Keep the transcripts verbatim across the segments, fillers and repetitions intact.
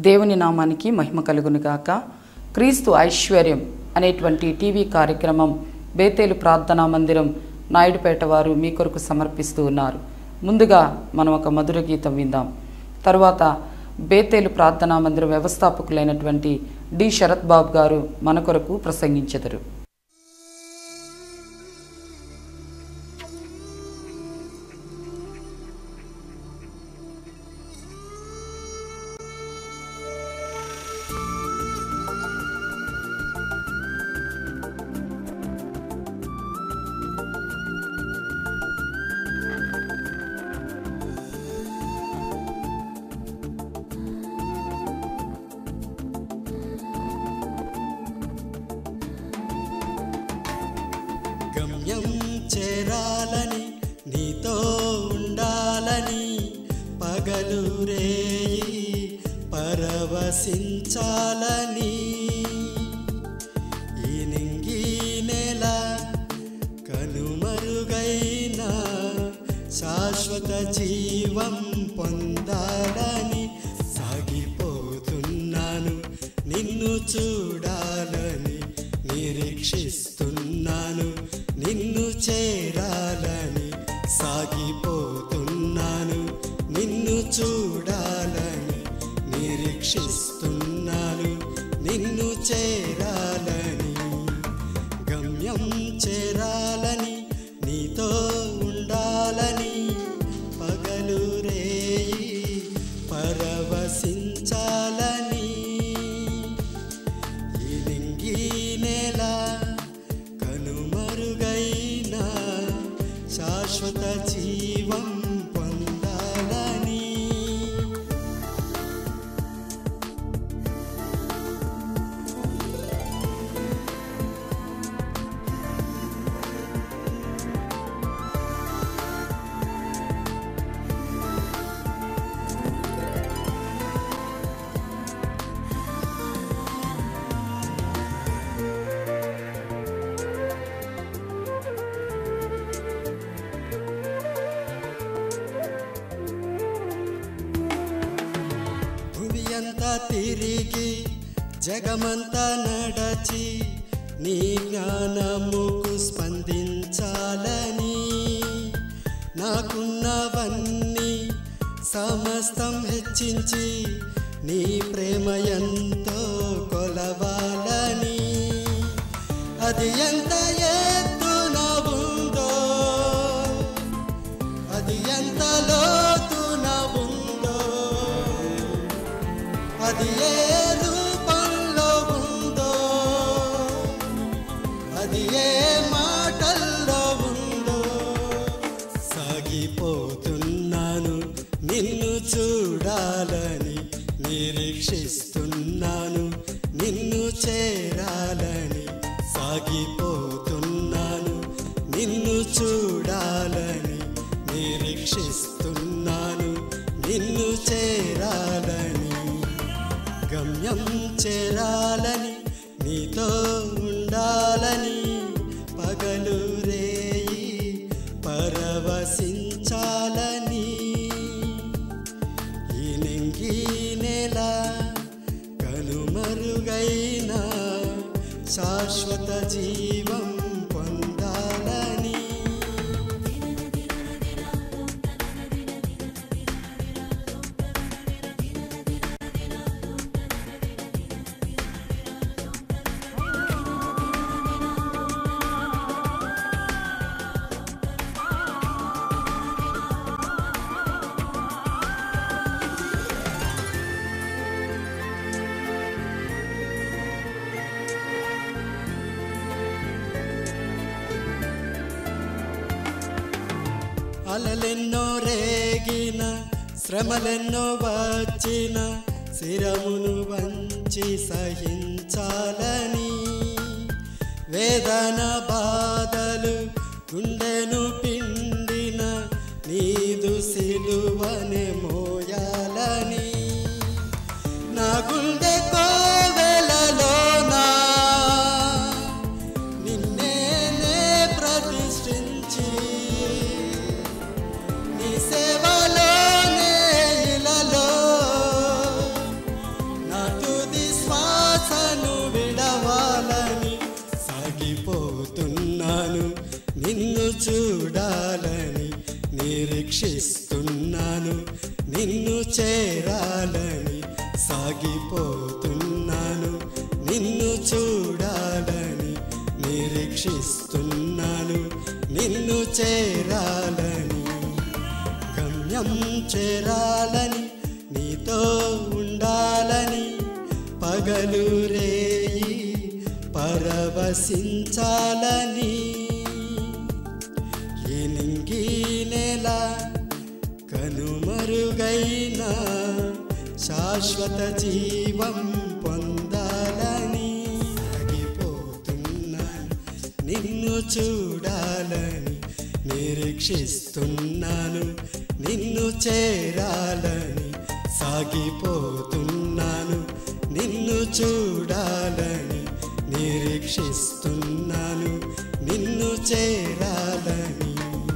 దేవుని నామానికి మహిమ కలుగును గాక. క్రీస్తు ఐశ్వర్యం అనేటువంటి టీవీ కార్యక్రమం బేతేలు ప్రార్థనా మందిరం నాయుడుపేట వారు మీ కొరకు సమర్పిస్తూ ఉన్నారు. ముందుగా మనం ఒక మధుర గీతం విందాం. తర్వాత బేతేలు ప్రార్థనా మందిరం వ్యవస్థాపకులైనటువంటి డి శరత్ బాబు గారు మన కొరకు ప్రసంగించెదరు. గమ్యం చేరాలని నీతో ఉండాలని పగలు రేయి పరవశించాలని ఈ నింగి నెల కనుమరుగైన శాశ్వత జీవం పొందాలని సాగిపోతున్నాను నిన్ను చూడాలని నిరీక్షిస్తున్నాను నిన్ను చేరాలని సాగిపోతున్నాను నిన్ను చూడాలని నిరీక్షిస్తున్నాను నిన్ను చేరాలని గమ్యం చేరాలని నీతో ఉండాలని పగలు రేయి పరవశించాలని ఈ నింగి నేల కనుమరుగైన శాశ్వత జీవం పొందాలని భువియంతా తిరిగి జగమంతా నడచి నీ జ్ఞానముకు స్పందించాలని నాకున్నవన్నీ సమస్తం హెచ్చించి నీ ప్రేమ ఎంతో కొలవాలని అది ఎంత ఎత్తున ఉందో అది ఎంత లోతున ఉందో అది ఏ రూపంలో ఉందో అది ఏ మాటల్లో ఉందో సాగిపోతున్నాను నిన్ను చూడాలని నిరీక్షిస్తున్నాను నిన్ను చేరాలని సాగిపోతున్నాను నిన్ను చూడాలని నిరీక్షిస్తున్నాను నిన్ను చేరాలని గమ్యం చేరాలని నీతో ఉండాలని పగలు రేయి పరవశించాలని ఈ నింగి నెల కనుమరుగైన శాశ్వత జీవం పొందాలని అలలెన్నో రేగిన శ్రమలెన్నో వచ్చిన శిరమును వంచి సహించాలని వేదన బాధలు గుండెను పిండిన నీదు సిలువనే మోయాలని నా గుండె కోవెలలోనా నిన్నే నే ప్రతిష్ఠించి నీ సేవలోనే ఇలలో నిరీక్షిస్తున్నాను నిన్ను చేరాలని, సాగిపోతున్నాను నిన్ను చూడాలని, నిరీక్షిస్తున్నాను నిన్ను చేరాలని, గమ్యం చేరాలని, నీతో ఉండాలని, పగలు రేయి పరవశించాలని, ఎనింగి నెల కనుమరుగైన శాశ్వత జీవం పొందాలని, ఆగిపోతున్నాను నిన్ను చూడాలని, నిరీక్షిస్తున్నాను నిన్ను చేరాలని, సాగిపోతున్నాను నిన్ను చూడాలని, నిరీక్షిస్తున్నాను నిన్ను చేరాలని.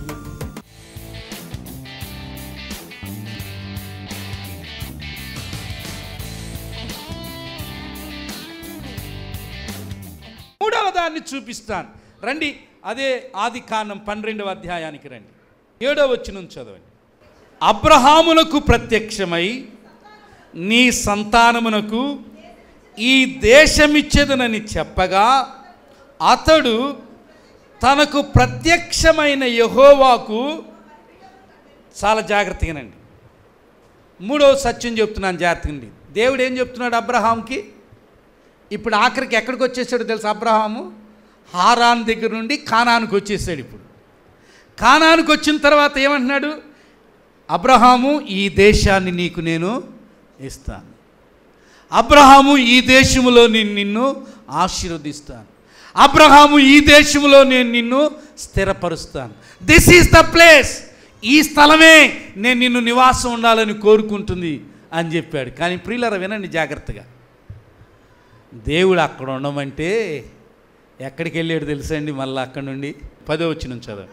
మూడవ దాన్ని చూపిస్తాను రండి. అదే ఆది కాండం పన్నెండవ అధ్యాయానికి రండి. ఏడవ వచనం చదవండి. అబ్రహామునకు ప్రత్యక్షమై నీ సంతానమునకు ఈ దేశమిచ్చేదనని చెప్పగా అతడు తనకు ప్రత్యక్షమైన యెహోవాకు, చాలా జాగ్రత్తగానండి, మూడవ సత్యం చెప్తున్నాను జాగ్రత్తగా. దేవుడు ఏం చెప్తున్నాడు అబ్రహాంకి? ఇప్పుడు ఆఖరికి ఎక్కడికి వచ్చేసాడు తెలుసా? అబ్రహాము హారాన్ దగ్గర నుండి కానానుకు వచ్చేసాడు. ఇప్పుడు కానానుకు వచ్చిన తర్వాత ఏమంటున్నాడు? అబ్రహాము ఈ దేశాన్ని నీకు నేను ఇస్తాను, అబ్రహాము ఈ దేశములో నేను నిన్ను ఆశీర్వదిస్తాను, అబ్రహాము ఈ దేశములో నేను నిన్ను స్థిరపరుస్తాను, దిస్ ఈజ్ ద ప్లేస్, ఈ స్థలమే నేను నిన్ను నివాసం ఉండాలని కోరుకుంటుంది అని చెప్పాడు. కానీ ప్రియులారా వినండి జాగ్రత్తగా, దేవుడు అక్కడ ఉండమంటే ఎక్కడికి వెళ్ళాడు తెలుసండి? మళ్ళీ అక్కడి నుండి పదో వచనం చదవండి.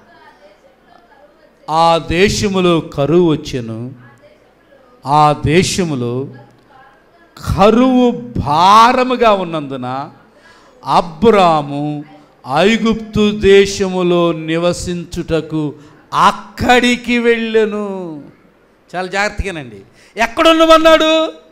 ఆ దేశములో కరువు వచ్చెను, ఆ దేశములో కరువు భారముగా ఉన్నందున అబ్రాము ఐగుప్తు దేశములో నివసించుటకు అక్కడికి వెళ్ళెను. చాలా జాగ్రత్తగానండి. ఎక్కడున్నామన్నాడు?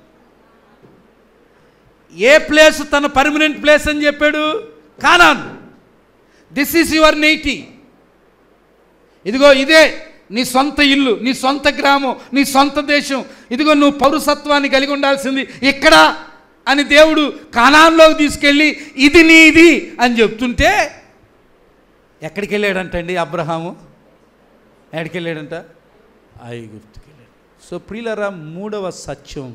ఏ ప్లేస్ తన పర్మనెంట్ ప్లేస్ అని చెప్పాడు? కానాన్. దిస్ ఈజ్ యువర్ నేటి. ఇదిగో ఇదే నీ సొంత ఇల్లు, నీ సొంత గ్రామం, నీ సొంత దేశం. ఇదిగో నువ్వు పౌరసత్వాన్ని కలిగి ఉండాల్సింది ఇక్కడ అని దేవుడు కానాన్లోకి తీసుకెళ్ళి ఇది నీది అని చెప్తుంటే ఎక్కడికి వెళ్ళాడంటండి అబ్రహాము? ఎక్కడికి వెళ్ళాడంట? ఐగుప్తుకి వెళ్ళాడు. సో ప్రియులారా, మూడవ సత్యం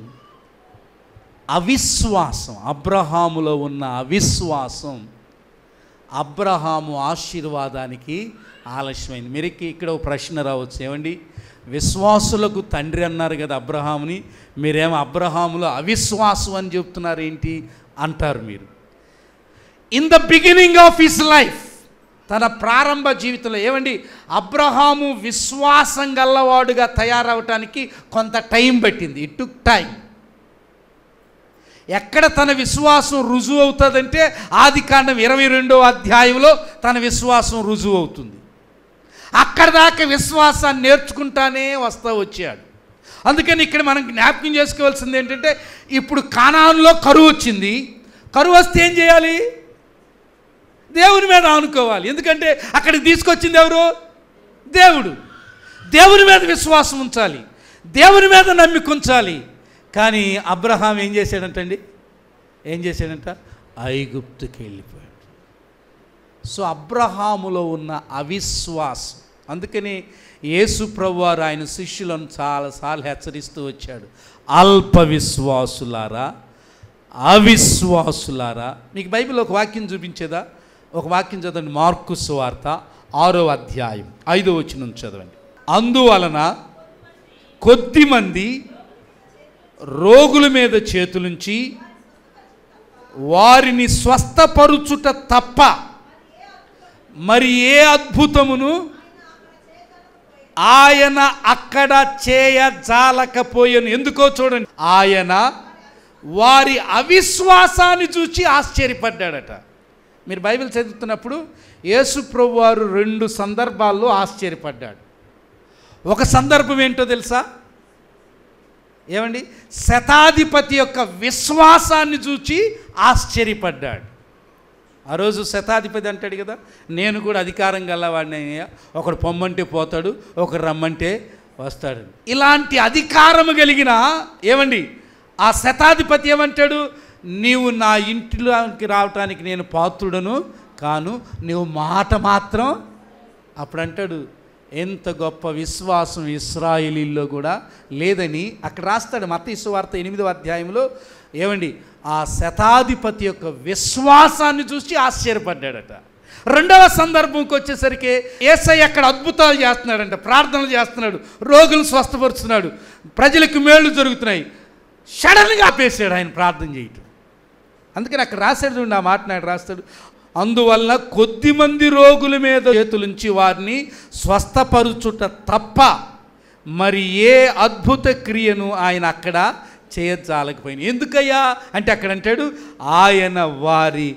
అవిశ్వాసం. అబ్రహాములో ఉన్న అవిశ్వాసం అబ్రహాము ఆశీర్వాదానికి ఆలస్యమైంది. మీరు ఇక్కడ ఒక ప్రశ్న రావచ్చు, ఏమండి విశ్వాసులకు తండ్రి అన్నారు కదా అబ్రహాముని, మీరేమో అబ్రహాములో అవిశ్వాసం అని చెప్తున్నారు ఏంటి అంటారు మీరు. In the beginning of his life, తన ప్రారంభ జీవితంలో ఏమండి అబ్రహాము విశ్వాసం గల్లవాడుగా తయారవటానికి కొంత టైం పట్టింది. It took time. ఎక్కడ తన విశ్వాసం రుజువు అవుతుందంటే ఆది కాండం ఇరవై రెండవ అధ్యాయంలో తన విశ్వాసం రుజువు అవుతుంది. అక్కడ దాకా విశ్వాసాన్ని నేర్చుకుంటానే వస్తూ వచ్చాడు. అందుకని ఇక్కడ మనం జ్ఞాపకం చేసుకోవాల్సింది ఏంటంటే, ఇప్పుడు కానానులో కరువు వచ్చింది. కరువు వస్తే ఏం చేయాలి? దేవుని మీద ఆనుకోవాలి. ఎందుకంటే అక్కడికి తీసుకొచ్చింది ఎవరు? దేవుడు. దేవుని మీద విశ్వాసం ఉంచాలి, దేవుని మీద నమ్మిక ఉంచాలి. కానీ అబ్రహాం ఏం చేశాడంటండి? ఏం చేశాడంట? ఐగుప్తుకి వెళ్ళిపోయాడు. సో అబ్రహాములో ఉన్న అవిశ్వాసం. అందుకని యేసు ప్రభువారు ఆయన శిష్యులను చాలాసార్లు హెచ్చరిస్తూ వచ్చాడు, అల్ప విశ్వాసులారా, అవిశ్వాసులారా. మీకు బైబిల్ ఒక వాక్యం చూపించేదా? ఒక వాక్యం చదవండి. మార్కు సువార్త ఆరో అధ్యాయం ఐదో వచనం చదవండి. అందువలన కొద్దిమంది రోగుల మీద చేతులుంచి వారిని స్వస్థపరుచుట తప్ప మరి ఏ అద్భుతమును ఆయన అక్కడ చేయజాలకపోయాను. ఎందుకో చూడండి, ఆయన వారి అవిశ్వాసాన్ని చూచి ఆశ్చర్యపడ్డాడట. మీరు బైబిల్ చదువుతున్నప్పుడు యేసు ప్రభువారు రెండు సందర్భాల్లో ఆశ్చర్యపడ్డాడు. ఒక సందర్భం ఏంటో తెలుసా? ఏమండి, శతాధిపతి యొక్క విశ్వాసాన్ని చూచి ఆశ్చర్యపడ్డాడు. ఆ రోజు శతాధిపతి అంటాడు కదా, నేను కూడా అధికారం గలవాడిని, ఒకడు పొమ్మంటే పోతాడు, ఒకడు రమ్మంటే వస్తాడు. ఇలాంటి అధికారము కలిగిన ఏమండి ఆ శతాధిపతి ఏమంటాడు, నీవు నా ఇంటిలోకి రావటానికి నేను పాత్రుడను కాను, నీవు మాట మాత్రం. అప్పుడు అంటాడు, ఎంత గొప్ప విశ్వాసం ఇశ్రాయేలీల్లో కూడా లేదని అక్కడ రాస్తాడు. మత్తయి సువార్త ఎనిమిదవ అధ్యాయంలో ఏమండి ఆ శతాధిపతి యొక్క విశ్వాసాన్ని చూసి ఆశ్చర్యపడ్డాడట. రెండవ సందర్భంకి వచ్చేసరికి యేసయ్య అక్కడ అద్భుతాలు చేస్తున్నాడంట, ప్రార్థనలు చేస్తున్నాడు, రోగులను స్వస్థపరుస్తున్నాడు, ప్రజలకు మేళ్ళు జరుగుతున్నాయి. సడన్గా ఆపేసాడు ఆయన ప్రార్థన చేయటం. అందుకని అక్కడ రాశాడు చూడండి, ఆ మాట్లాడి రాస్తాడు, అందువల్ల కొద్దిమంది రోగుల మీద చేతులుంచి వారిని స్వస్థపరుచుట తప్ప మరి ఏ అద్భుత క్రియను ఆయన అక్కడ చేయజాలకపోయింది. ఎందుకయ్యా అంటే అక్కడ అంటాడు, ఆయన వారి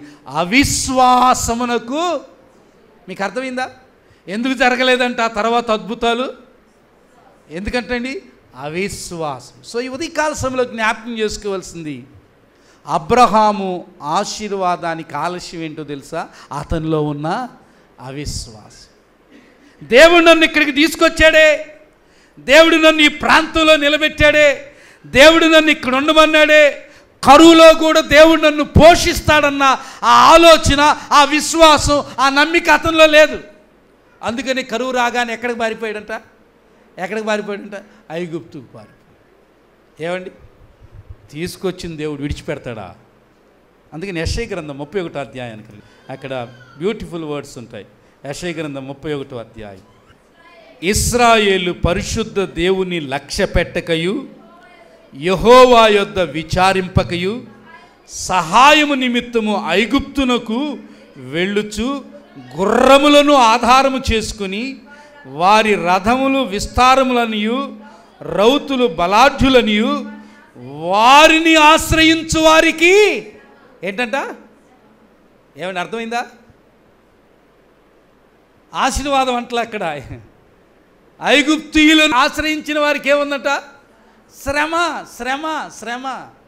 అవిశ్వాసమునకు. మీకు అర్థమైందా ఎందుకు జరగలేదంట ఆ తర్వాత అద్భుతాలు? ఎందుకంటండి అవిశ్వాసం. సో ఈ ఉదయకాల సమయంలో జ్ఞాపకం చేసుకోవాల్సింది, అబ్రహాము ఆశీర్వాదానికి ఆలస్యం ఏంటో తెలుసా? అతనిలో ఉన్న అవిశ్వాసం. దేవుడు నన్ను ఇక్కడికి తీసుకొచ్చాడే, దేవుడు నన్ను ఈ ప్రాంతంలో నిలబెట్టాడే, దేవుడు నన్ను ఇక్కడ ఉండమన్నాడే, కరువులో కూడా దేవుడు నన్ను పోషిస్తాడన్న ఆ ఆలోచన, ఆ విశ్వాసం, ఆ నమ్మిక అతనిలో లేదు. అందుకని కరువు రాగానే ఎక్కడికి పారిపోయాడంట? ఎక్కడికి పారిపోయాడంట? ఐగుప్తుకు పారిపోయాడు. ఏమండి, తీసుకొచ్చిన దేవుడు విడిచిపెడతాడా? అందుకని యెషయా గ్రంథం ముప్పై ఒకటో అధ్యాయానికి అక్కడ బ్యూటిఫుల్ వర్డ్స్ ఉంటాయి. యెషయా గ్రంథం ముప్పై ఒకటో అధ్యాయం, ఇశ్రాయేలు పరిశుద్ధ దేవుని లక్ష్య పెట్టకయు యెహోవా యొద్ద విచారింపకయు సహాయము నిమిత్తము ఐగుప్తునకు వెళ్ళుచు గుర్రములను ఆధారము చేసుకుని వారి రథములు విస్తారములనియు రౌతులు బలాఢ్యులనియు వారిని ఆశ్రయించు వారికి ఏంటంట? ఏమంటే అర్థమైందా? ఆశీర్వాదం అంటలే అక్కడ. ఐగుప్తీయులను ఆశ్రయించిన వారికి ఏముందంట? శ్రమ, శ్రమ, శ్రమ.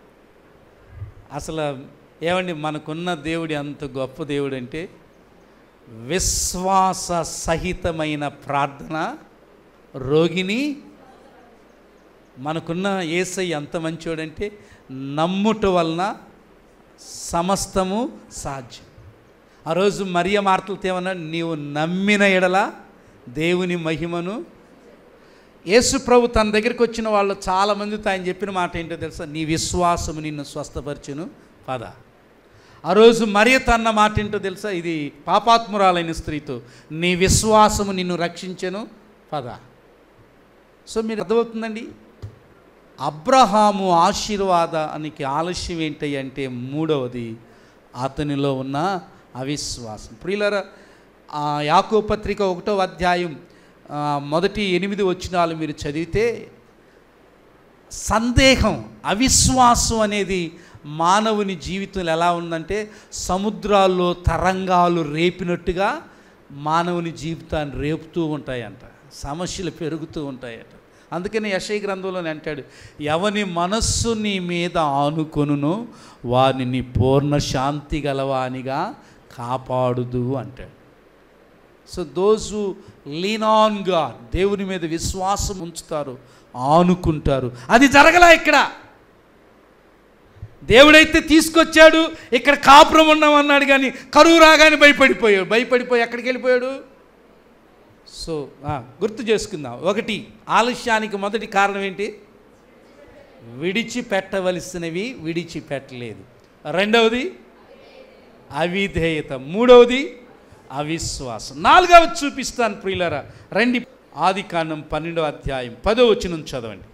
అసలు ఏమండి, మనకున్న దేవుడి అంత గొప్ప దేవుడు అంటే విశ్వాస సహితమైన ప్రార్థన రోగిని. మనకున్న యేసయ్య ఎంత మంచోడంటే నమ్ముట వలన సమస్తము సాధ్యం. ఆ రోజు మరియ మార్తలతో ఏమన్నా, నీవు నమ్మిన ఎడల దేవుని మహిమను. యేసు ప్రభు తన దగ్గరికి వచ్చిన వాళ్ళు చాలామందితో ఆయన చెప్పిన మాట ఏంటో తెలుసా? నీ విశ్వాసము నిన్ను స్వస్థపరచును పద. ఆ రోజు మరియ తన్న మాట ఏంటో తెలుసా? ఇది పాపాత్మురాలైన స్త్రీతో, నీ విశ్వాసము నిన్ను రక్షించెను పద. సో మీరు అర్థమవుతుందండి, అబ్రహాము ఆశీర్వాదానికి ఆలస్యం ఏంటి అంటే మూడవది అతనిలో ఉన్న అవిశ్వాసం. ప్రియులారా, యాకోబు పత్రిక ఒకటో అధ్యాయం మొదటి ఎనిమిది వచనాలు మీరు చదివితే సందేహం, అవిశ్వాసం అనేది మానవుని జీవితంలో ఎలా ఉందంటే సముద్రాల్లో తరంగాలు రేపినట్టుగా మానవుని జీవితాన్ని రేపుతూ ఉంటాయంట, సమస్యలు పెరుగుతూ ఉంటాయట. అందుకని యెషయా గ్రంథంలోనే అంటాడు, ఎవని మనస్సు నీ మీద ఆనుకొనునో వారిని నీ పూర్ణ శాంతి గలవానిగా కాపాడుదు అంటాడు. So those who lean on God, దేవుని మీద విశ్వాసం ఉంచుతారు, ఆనుకుంటారు. అది జరగలా ఇక్కడ. దేవుడైతే తీసుకొచ్చాడు, ఇక్కడ కాపురం ఉన్నామన్నాడు, కానీ కరువు రాగానే భయపడిపోయాడు. భయపడిపోయి ఎక్కడికి వెళ్ళిపోయాడు? సో గుర్తు చేసుకుందాం. ఒకటి, ఆలస్యానికి మొదటి కారణం ఏంటి? విడిచిపెట్టవలసినవి విడిచిపెట్టలేదు. రెండవది అవిధేయత. మూడవది అవిశ్వాసం. నాలుగవది చూపిస్తాను ప్రియులారా, రండి. ఆదికాండం పన్నెండవ అధ్యాయం పదో వచనం చదవండి.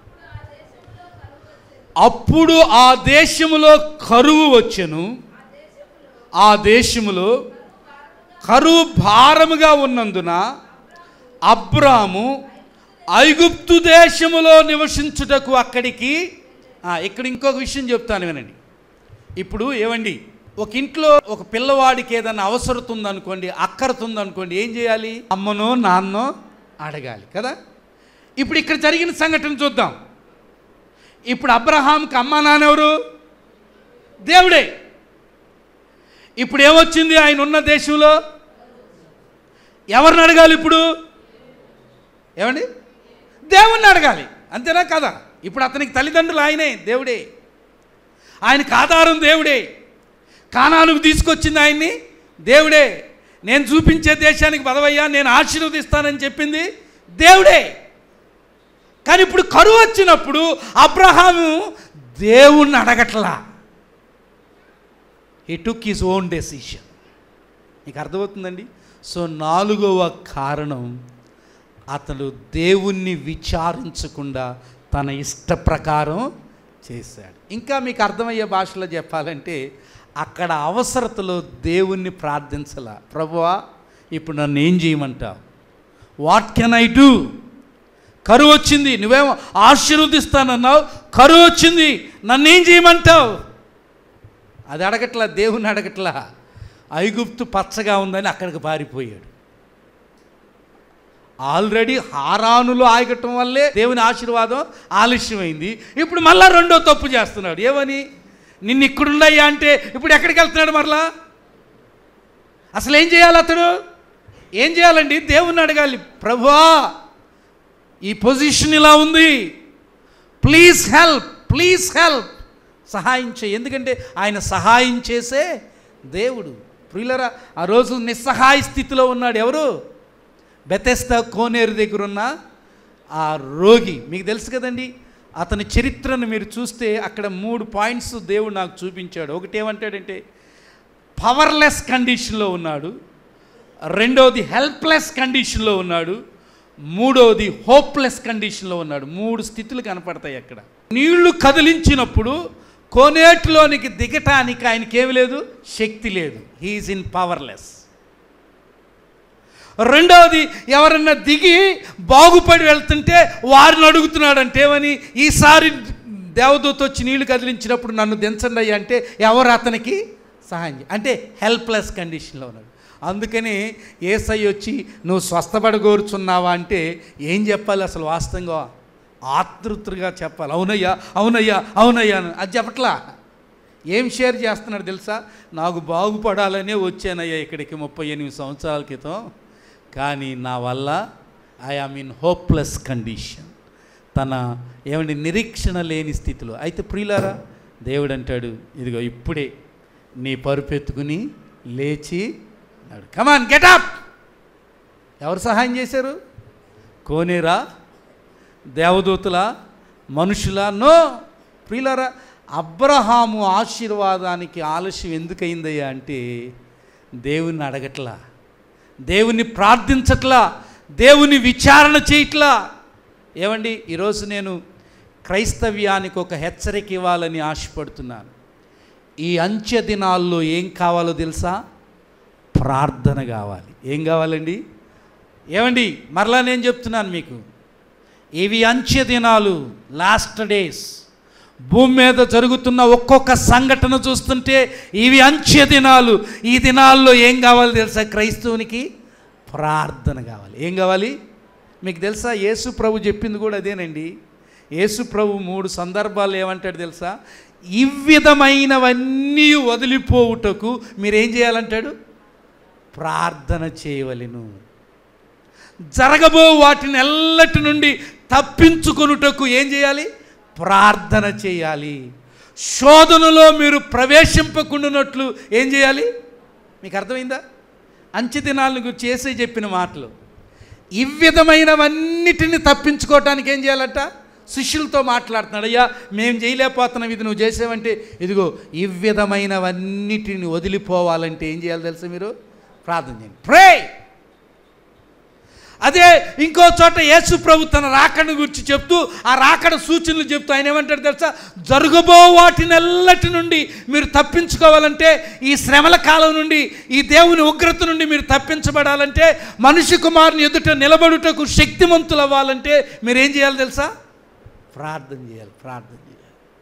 అప్పుడు ఆ దేశములో కరువు వచ్చెను, ఆ దేశములో కరువు భారముగా ఉన్నందున అబ్రాము ఐగుప్తు దేశములో నివసించుటకు అక్కడికి. ఇక్కడ ఇంకొక విషయం చెప్తాను వినండి. ఇప్పుడు ఏమండి, ఒక ఇంట్లో ఒక పిల్లవాడికి ఏదైనా అవసరం ఉందనుకోండి, అక్కరత ఉందనుకోండి, ఏం చేయాలి? అమ్మనో నాన్నో అడగాలి కదా. ఇప్పుడు ఇక్కడ జరిగిన సంఘటన చూద్దాం. ఇప్పుడు అబ్రహాంకి అమ్మా నాన్న ఎవరు? దేవుడే. ఇప్పుడు ఏమొచ్చింది? ఆయన ఉన్న దేశంలో ఎవరిని అడగాలి? ఇప్పుడు ఏమండి? దేవుణ్ణి అడగాలి, అంతేనా కదా? ఇప్పుడు అతనికి తల్లిదండ్రులు ఆయనే, దేవుడే. ఆయనకు ఆధారం దేవుడే. కానానుకు తీసుకొచ్చింది ఆయన్ని దేవుడే. నేను చూపించే దేశానికి పదవయ్యా, నేను ఆశీర్వదిస్తానని చెప్పింది దేవుడే. కానీ ఇప్పుడు కరువు వచ్చినప్పుడు అబ్రహాము దేవుణ్ణి అడగట్లా. He took his own decision. నీకు అర్థమవుతుందండి? సో నాలుగవ కారణం, అతడు దేవుణ్ణి విచారించకుండా తన ఇష్ట ప్రకారం చేశాడు. ఇంకా మీకు అర్థమయ్యే భాషలో చెప్పాలంటే, అక్కడ అవసరతలో దేవుణ్ణి ప్రార్థించలా. ప్రభువా ఇప్పుడు నన్ను ఏం చేయమంటావు? What can I do? కరువు వచ్చింది, నువ్వేమో ఆశీర్వదిస్తానన్నావు, కరువు వచ్చింది, నన్ను ఏం చేయమంటావు? అది అడగట్లా, దేవుణ్ణి అడగట్లా. ఐగుప్తు పచ్చగా ఉందని అక్కడికి పారిపోయాడు. ఆల్రెడీ హారానులో ఆగటం వల్లే దేవుని ఆశీర్వాదం ఆలస్యమైంది. ఇప్పుడు మళ్ళా రెండో తప్పు చేస్తున్నాడు. ఏమని? నిన్ను ఇక్కడుండయ్యా అంటే ఇప్పుడు ఎక్కడికి వెళ్తున్నాడు మరలా? అసలు ఏం చేయాలి అతడు? ఏం చేయాలండి? దేవుణ్ణి అడగాలి. ప్రభువా ఈ పొజిషన్ ఇలా ఉంది, ప్లీజ్ హెల్ప్, ప్లీజ్ హెల్ప్, సహాయం చేయి. ఎందుకంటే ఆయన సహాయం చేసే దేవుడు. ప్రియులరా, ఆ రోజు నిస్సహాయ స్థితిలో ఉన్నాడు ఎవరు? బెతెస్దా కోనేరు దగ్గర ఉన్న ఆ రోగి. మీకు తెలుసు కదండి, అతని చరిత్రను మీరు చూస్తే అక్కడ మూడు పాయింట్స్ దేవుడు నాకు చూపించాడు. ఒకటి ఏమంటాడంటే, పవర్లెస్ కండిషన్లో ఉన్నాడు, రెండవది హెల్ప్లెస్ కండిషన్లో ఉన్నాడు, మూడవది హోప్లెస్ కండిషన్లో ఉన్నాడు. మూడు స్థితులు కనపడతాయి అక్కడ. నీళ్లు కదిలించినప్పుడు కోనేటిలోనికి దిగటానికి ఆయనకేమి లేదు, శక్తి లేదు. He is in powerless. రెండవది, ఎవరన్నా దిగి బాగుపడి వెళ్తుంటే వారిని అడుగుతున్నాడంటే ఏమని, ఈసారి దేవదూత వచ్చి నీళ్లు కదిలించినప్పుడు నన్ను దించండి అయ్యా అంటే ఎవరు అతనికి సహాయం, అంటే హెల్ప్లెస్ కండిషన్లో ఉన్నాడు. అందుకని యేసయ్య వచ్చి నువ్వు స్వస్థపడగోరుచున్నావా అంటే ఏం చెప్పాలి అసలు? వాస్తవంగా ఆతృతగా చెప్పాలి. అవునయ్యా అవునయ్యా అవునయ్యా అని. అది చెప్పట్లా. ఏం షేర్ చేస్తున్నాడు తెలుసా? నాకు బాగుపడాలనే వచ్చానయ్యా ఇక్కడికి ముప్పై ఎనిమిది సంవత్సరాల క్రితం, కానీ నా వల్ల I am in hopeless condition. తన ఏమండి నిరీక్షణ లేని స్థితిలో. అయితే ప్రియులారా, దేవుడు అంటాడు, ఇదిగో ఇప్పుడే నీ పరుపెత్తుకుని లేచి నాడు, కమాన్ గెట్ అప్. ఎవరు సహాయం చేశారు? కోనేరా, దేవదూతల, మనుషుల? నో. ప్రియులారా, అబ్రహాము ఆశీర్వాదానికి ఆలస్యం ఎందుకయిందయ్యా అంటే దేవుణ్ణి అడగట్లా, దేవుణ్ణి ప్రార్థించట్లా, దేవుని విచారణ చేయట్లా. ఏమండి, ఈరోజు నేను క్రైస్తవ్యానికి ఒక హెచ్చరిక ఇవ్వాలని ఆశపడుతున్నాను. ఈ అంత్య దినాల్లో ఏం కావాలో తెలుసా? ప్రార్థన కావాలి. ఏం కావాలండి? ఏమండి, మరలా నేను చెప్తున్నాను మీకు, ఇవి అంత్య దినాలు, లాస్ట్ డేస్. భూమి మీద జరుగుతున్న ఒక్కొక్క సంఘటన చూస్తుంటే ఇవి అంత్య దినాలు. ఈ దినాల్లో ఏం కావాలి తెలుసా? క్రైస్తవునికి ప్రార్థన కావాలి. ఏం కావాలి మీకు తెలుసా? యేసు ప్రభు చెప్పింది కూడా అదేనండి. యేసు ప్రభు మూడు సందర్భాలు ఏమంటాడు తెలుసా? ఇవ్విధమైనవన్నీ వదిలిపోవుటకు మీరేం చేయాలంటాడు? ప్రార్థన చేయవలెను. జరగబో వాటిని ఎల్లటి నుండి తప్పించుకొనుటకు ఏం చేయాలి? ప్రార్థన చేయాలి. శోధనలో మీరు ప్రవేశింపకుండానట్లు ఏం చేయాలి? మీకు అర్థమైందా? అంచె దినాలను గురించి చేసే చెప్పిన మాటలు. ఇవ్విధమైనవన్నిటిని తప్పించుకోవటానికి ఏం చేయాలట? శిష్యులతో మాట్లాడుతున్నాడు. అయ్యా మేము చేయలేకపోతున్నాం, ఇది నువ్వు చేసావంటే ఇదిగో ఇవ్విధమైనవన్నిటిని వదిలిపోవాలంటే ఏం చేయాలి తెలుసా? మీరు ప్రార్థన చేయండి, ప్రే. అదే ఇంకో చోట యేసు ప్రభు తన రాకడ గురించి చెప్తూ, ఆ రాకడ సూచనలు చెప్తూ ఆయన ఏమంటాడు తెలుసా? జరగబో వాటినెల్లటి నుండి మీరు తప్పించుకోవాలంటే, ఈ శ్రమల కాలం నుండి, ఈ దేవుని ఉగ్రత నుండి మీరు తప్పించబడాలంటే, మనిషి కుమారుని ఎదుట నిలబడుటకు శక్తిమంతులు అవ్వాలంటే మీరేం చేయాలి తెలుసా? ప్రార్థన చేయాలి, ప్రార్థన చేయాలి.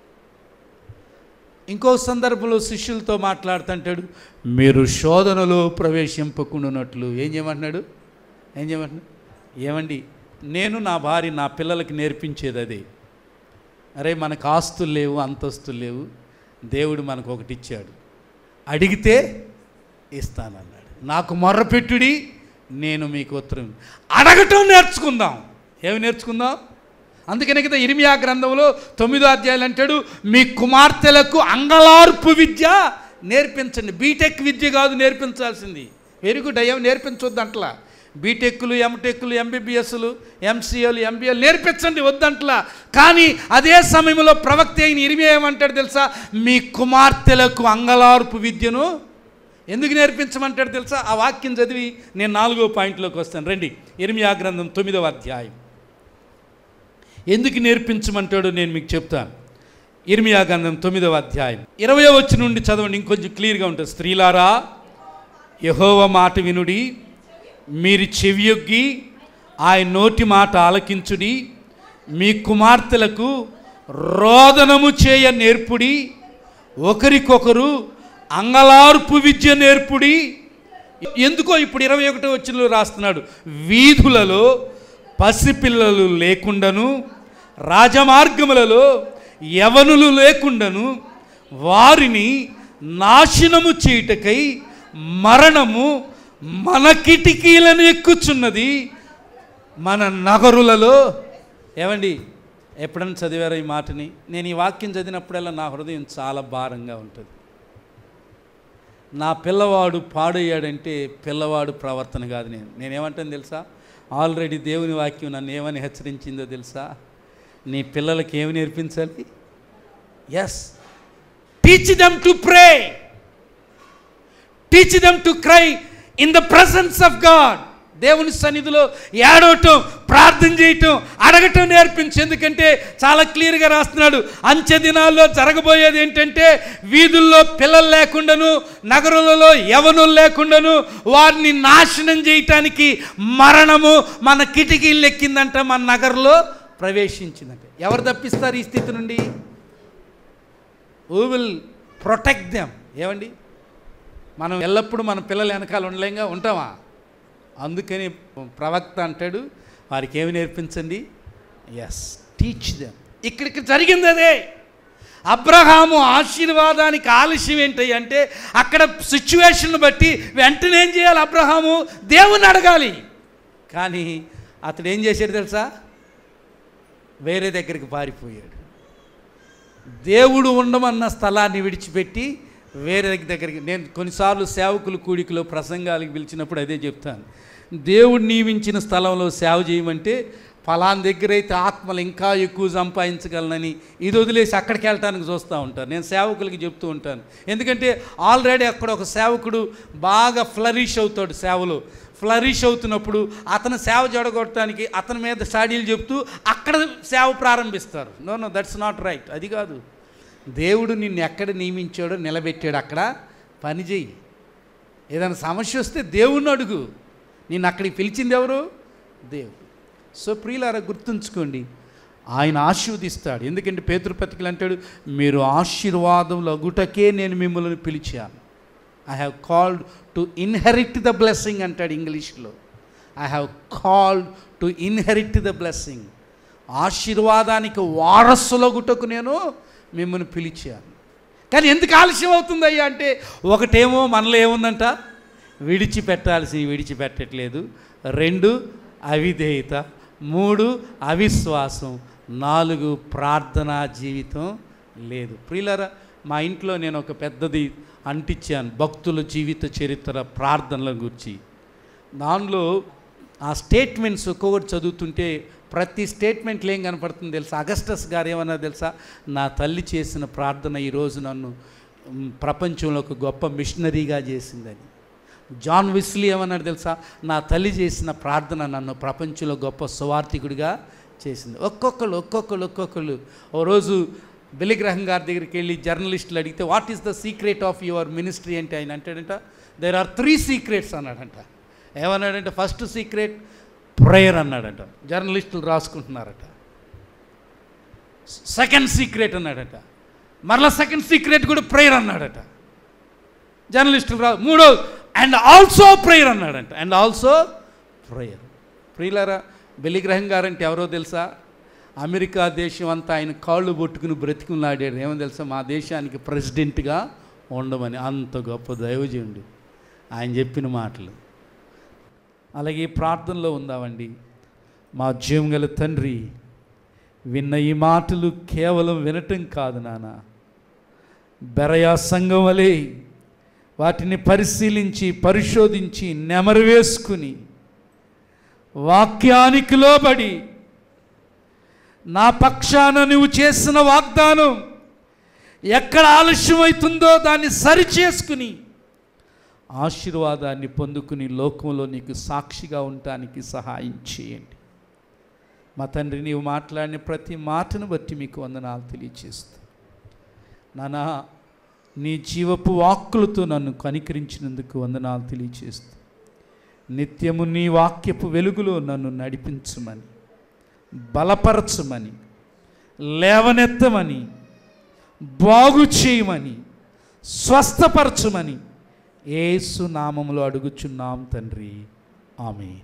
ఇంకో సందర్భంలో శిష్యులతో మాట్లాడుతుంటాడు, మీరు శోధనలో ప్రవేశింపకుండానట్లు ఏం చేయమంటున్నాడు? ఏం చేయమంటున్నాడు? ఏమండి, నేను నా భార్య నా పిల్లలకి నేర్పించేది అదే. అరే మనకు ఆస్తులు లేవు, అంతస్తులు లేవు, దేవుడు మనకు ఒకటి ఇచ్చాడు, అడిగితే ఇస్తానన్నాడు. నాకు మొర్రపెట్టుడి నేను మీకు ఉత్తరం. అడగటం నేర్చుకుందాం. ఏమి నేర్చుకుందాం? అందుకనే కదా ఇర్మియా గ్రంథంలో తొమ్మిదో అధ్యాయులు అంటాడు, మీ కుమార్తెలకు అంగలార్పు విద్య నేర్పించండి. బీటెక్ విద్య కాదు నేర్పించాల్సింది. వెరీ గుడ్ అయ్యా, నేర్పించొద్దు అంటలా. బీటెక్లు, ఎంటెక్లు, ఎంబీబీఎస్లు, ఎంసీఏలు, ఎంబీఏలు నేర్పించండి వద్దంటలా. కానీ అదే సమయంలో ప్రవక్త అయిన ఇర్మియా ఏమంటాడు తెలుసా? మీ కుమార్తెలకు అంగలార్పు విద్యను ఎందుకు నేర్పించమంటాడు తెలుసా? ఆ వాక్యం చదివి నేను నాలుగో పాయింట్లోకి వస్తాను. రండి, ఇర్మియా గ్రంథం తొమ్మిదవ అధ్యాయం. ఎందుకు నేర్పించమంటాడో నేను మీకు చెప్తాను. ఇర్మియా గ్రంథం తొమ్మిదవ అధ్యాయం ఇరవయో వచనం నుండి చదవండి, ఇంకొంచెం క్లియర్గా ఉంటుంది. స్త్రీలారా, యెహోవా మాట వినుడి, మీరు చెవియొగ్గి ఆయన నోటి మాట ఆలకించుడి. మీ కుమార్తెలకు రోదనము చేయ నేర్పుడి, ఒకరికొకరు అంగలార్పు విద్య నేర్పుడి. ఎందుకో ఇప్పుడు ఇరవై ఒకటో వచనంలో రాస్తున్నాడు, వీధులలో పసిపిల్లలు లేకుండాను, రాజమార్గములలో యవనులు లేకుండాను వారిని నాశనము చేయుటకై మరణము మన కిటికీలను ఎక్కుచున్నది, మన నగరులలో. ఏమండి, ఎప్పుడన్నా చదివారా ఈ మాటని? నేను ఈ వాక్యం చదివినప్పుడల్లా నా హృదయం చాలా భారంగా ఉంటుంది. నా పిల్లవాడు పాడయ్యాడంటే పిల్లవాడు ప్రవర్తన కాదు. నేను నేనేమంటాను తెలుసా? ఆల్రెడీ దేవుని వాక్యం నన్ను ఏమని హెచ్చరించిందో తెలుసా? నీ పిల్లలకి ఏమి నేర్పించాలి? Yes, teach them to pray, teach them to cry in the presence of God. దేవుని సన్నిధిలో ఏడవటం, ప్రార్థన చేయటం, అడగటం నేర్పించు. ఎందుకంటే చాలా క్లియర్గా రాస్తున్నాడు, అంచె దినాల్లో జరగబోయేది ఏంటంటే వీధుల్లో పిల్లలు లేకుండాను, నగరులలో యవనులు లేకుండాను వారిని నాశనం చేయటానికి మరణము మన కిటికీలు ఎక్కిందంట, మన నగరంలో ప్రవేశించిందంట. ఎవరు తప్పిస్తారు ఈ స్థితి నుండి? Who will protect them? ఏమండి, మనం ఎల్లప్పుడూ మన పిల్లలు వెనకాల ఉండలేంగా, ఉంటామా? అందుకని ప్రవక్త అంటాడు, వారికి ఏమి నేర్పించండి? Yes, teach them. ఇక్కడికి జరిగింది అదే. అబ్రహాము ఆశీర్వాదానికి ఆలస్యం ఏంటి అంటే అక్కడ సిచ్యువేషన్ బట్టి వెంటనే ఏం చేయాలి? అబ్రహాము దేవుని అడగాలి. కానీ అతడు ఏం చేశాడు తెలుసా? వేరే దగ్గరికి పారిపోయాడు. దేవుడు ఉండమన్న స్థలాన్ని విడిచిపెట్టి వేరే దగ్గరికి. నేను కొన్నిసార్లు సేవకులు కూడికలో ప్రసంగాలకు పిలిచినప్పుడు అదే చెప్తాను, దేవుడు నియమించిన స్థలంలో సేవ చేయమంటే ఫలాన్ దగ్గర అయితే ఆత్మలు ఇంకా ఎక్కువ సంపాదించగలనని ఇది వదిలేసి అక్కడికి వెళ్ళటానికి చూస్తూ ఉంటాను. నేను సేవకులకి చెప్తూ ఉంటాను. ఎందుకంటే ఆల్రెడీ అక్కడ ఒక సేవకుడు బాగా ఫ్లరిష్ అవుతాడు సేవలో. ఫ్లరిష్ అవుతున్నప్పుడు అతను సేవ జడగొట్టడానికి అతని మీద స్టడీలు చెప్తూ అక్కడ సేవ ప్రారంభిస్తారు. No no that's not right. అది కాదు. దేవుడు నిన్ను ఎక్కడ నియమించాడో నిలబెట్టాడు, అక్కడ పని చేయి. ఏదైనా సమస్య వస్తే దేవుణ్ణి అడుగు. నిన్ను అక్కడికి పిలిచింది ఎవరు? దేవుడు. సో ప్రియులారా, గుర్తుంచుకోండి, ఆయన ఆశీర్వదిస్తాడు. ఎందుకంటే పేతురుపత్రికలు అంటాడు, మీరు ఆశీర్వాదములు అగుటకే నేను మిమ్మల్ని పిలిచాను. I have called to inherit the blessing అంటాడు ఇంగ్లీష్లో. I have called to inherit the blessing. ఆశీర్వాదానికి వారసులగుటకు నేను మిమ్మల్ని పిలిచాను. కానీ ఎందుకు ఆలస్యం అవుతుందయ్యా అంటే, ఒకటేమో మనలో ఏముందంట, విడిచిపెట్టాల్సి విడిచిపెట్టట్లేదు. రెండు, అవిధేయత. మూడు, అవిశ్వాసం. నాలుగు, ప్రార్థనా జీవితం లేదు. ప్రియులారా, మా ఇంట్లో నేను ఒక పెద్దది అంటించాను, భక్తుల జీవిత చరిత్ర ప్రార్థనల గురించి. దానిలో ఆ స్టేట్మెంట్స్ ఒక్కొక్కటి చదువుతుంటే ప్రతి స్టేట్మెంట్లో ఏం కనపడుతుంది తెలుసా? అగస్టస్ గారు ఏమన్నా తెలుసా? నా తల్లి చేసిన ప్రార్థన ఈరోజు నన్ను ప్రపంచంలో ఒక గొప్ప మిషనరీగా చేసిందని. జాన్ విస్లీ ఏమన్నాడు తెలుసా? నా తల్లి చేసిన ప్రార్థన నన్ను ప్రపంచంలో గొప్ప సువార్థికుడిగా చేసింది. ఒక్కొక్కరు ఒక్కొక్కరు ఒక్కొక్కరు ఓ రోజు బిలిగ్రహం గారి దగ్గరికి వెళ్ళి జర్నలిస్టులు అడిగితే, what is the secret of your ministry అంటే ఆయన అంటాడంట, దేర్ ఆర్ త్రీ సీక్రెట్స్ అన్నాడంట. ఏమన్నాడంటే, ఫస్ట్ సీక్రెట్ ప్రేయర్ అన్నాడంట. జర్నలిస్టులు రాసుకుంటున్నారట. సెకండ్ సీక్రెట్ అన్నాడట. మరలా సెకండ్ సీక్రెట్ కూడా ప్రేయర్ అన్నాడట. జర్నలిస్టులు రా మూడో అండ్ ఆల్సో ప్రేయర్ అన్నాడంట. And also prayer. ప్రియులారా, బెలిగ్రహం గారంటే ఎవరో తెలుసా? అమెరికా దేశం అంతా ఆయన కాళ్ళు పట్టుకుని బ్రతికున్నాడాడు. ఏమో తెలుసా? మా దేశానికి ప్రెసిడెంట్గా ఉండమని. అంత గొప్ప దైవజనుడు ఆయన చెప్పిన మాటలు. అలాగే ప్రార్థనలో ఉందామండి. మా జీవం గల తండ్రి, విన్న ఈ మాటలు కేవలం వినటం కాదు నాన్న, బెరయా సంఘం వలె వాటిని పరిశీలించి పరిశోధించి నెమరు వేసుకుని వాక్యానికి లోబడి నా పక్షాన నువ్వు చేసిన వాగ్దానం ఎక్కడ ఆలస్యమవుతుందో దాన్ని సరిచేసుకుని ఆశీర్వాదాన్ని పొందుకుని లోకంలో నీకు సాక్షిగా ఉండటానికి సహాయం చేయండి. మా తండ్రి, నీవు మాట్లాడిన ప్రతి మాటను బట్టి మీకు వందనాలు తెలియచేస్తూ, నానా నీ జీవపు వాక్కులతో నన్ను కనికరించినందుకు వందనాలు తెలియచేస్తూ, నిత్యము నీ వాక్యపు వెలుగులో నన్ను నడిపించమని, బలపరచమని, లేవనెత్తమని, బాగు చేయమని, స్వస్థపరచమని యేసు నామములో అడుగుచున్నాం తండ్రి. ఆమేన్.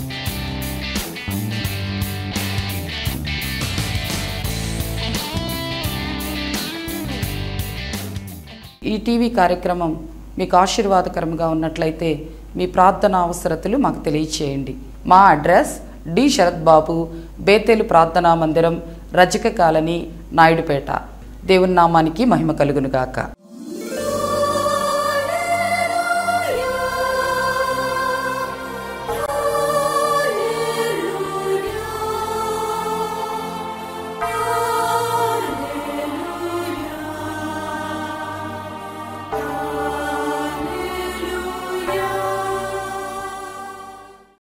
ఈ టీవీ కార్యక్రమం మీకు ఆశీర్వాదకరంగా ఉన్నట్లయితే మీ ప్రార్థన అవసరతలు మాకు తెలియచేయండి. మా అడ్రస్ డి శరత్ బాబు, బేతేలు ప్రార్థనా మందిరం, రజక కాలనీ, నాయుడుపేట. దేవుని నామానికి మహిమ కలుగునుగాక.